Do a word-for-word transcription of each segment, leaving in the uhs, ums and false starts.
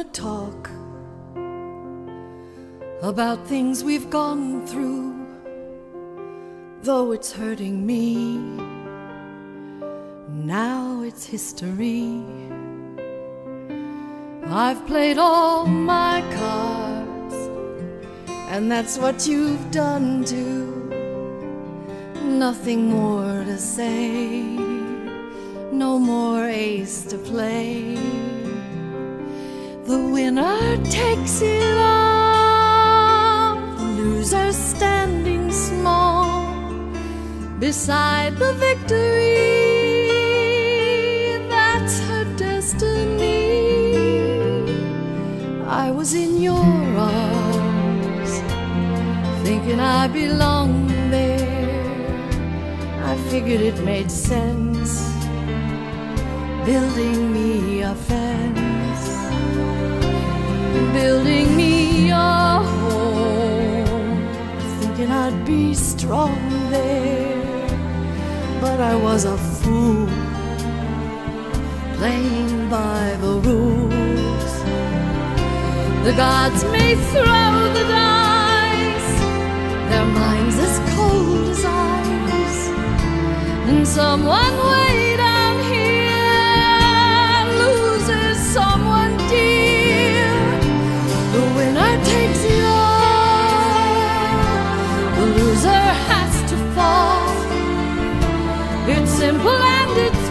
talk about things we've gone through, though it's hurting me. Now it's history. I've played all my cards, and that's what you've done too. Nothing more to say, no more ace to play. The winner takes it all, the loser standing small beside the victory. That's her destiny. I was in your arms, thinking I belonged there. I figured it made sense, building me a fence, building me a home, thinking I'd be strong there. But I was a fool, playing by the rules. The gods may throw the dice, their minds as cold as ice, and someone way down here loses someone dear. The winner takes it all, the loser has to fall. It's simple and it's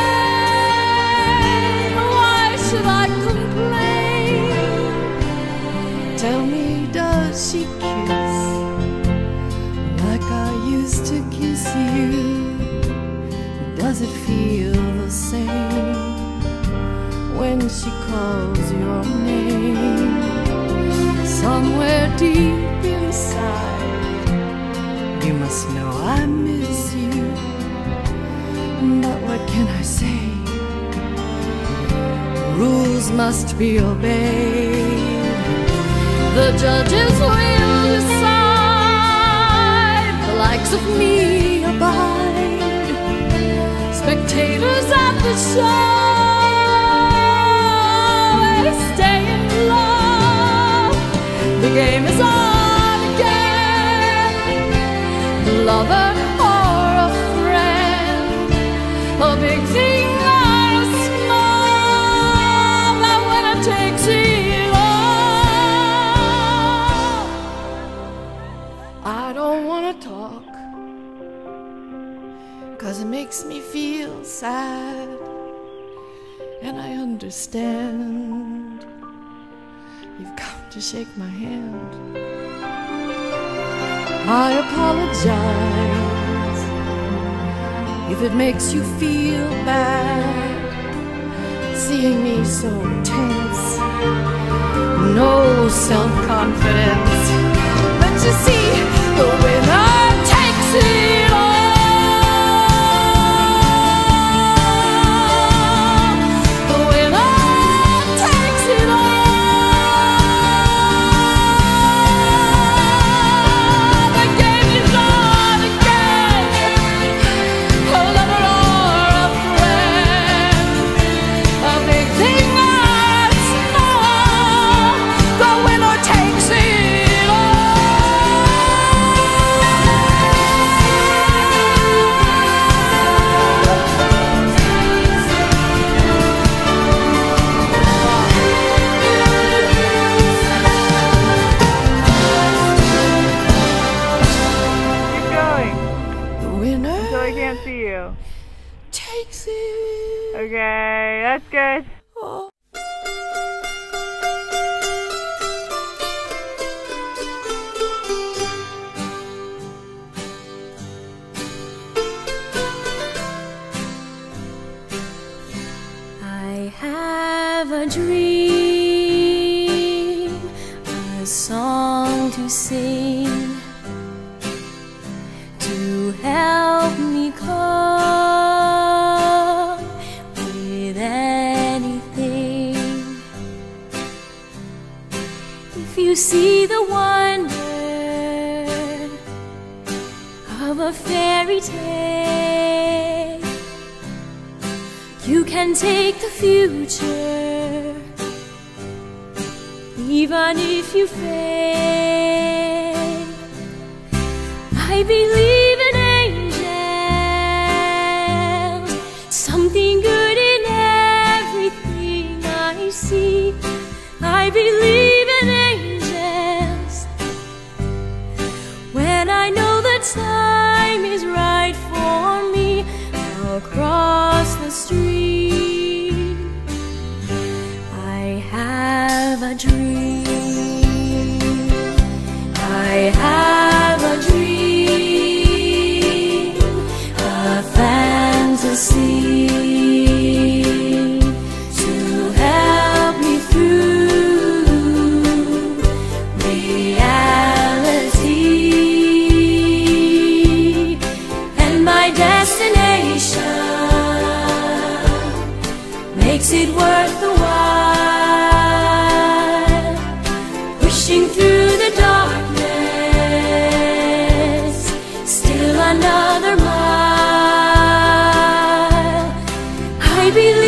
plain. Why should I complain? Tell me, does she kiss like I used to kiss you? Does it feel the same when she calls your name? Somewhere deep inside, you must know I miss you. But what can I say? Rules must be obeyed. The judges will decide. The likes of me abide, spectators at the show. Stay in love. The game is on again. Lover or a friend, a big thing or a small, that winner takes it all. I don't want to talk, 'cause it makes me feel sad, and I understand. You've come to shake my hand. I apologize if it makes you feel bad, seeing me so tense, no self-confidence. But you see, the winner takes it all. Takes it. Okay, that's good. Oh. I have a dream, a song to sing, to help me cope with anything. If you see the wonder of a fairy tale, you can take the future even if you fail. I believe in angels, something good in everything I see. I believe in angels when I know the time is right for me. I'll cross the street. I have a dream. I have a dream, a fantasy to help me through reality, and my destination makes it worth the while, pushing through the darkness, still another mile. I believe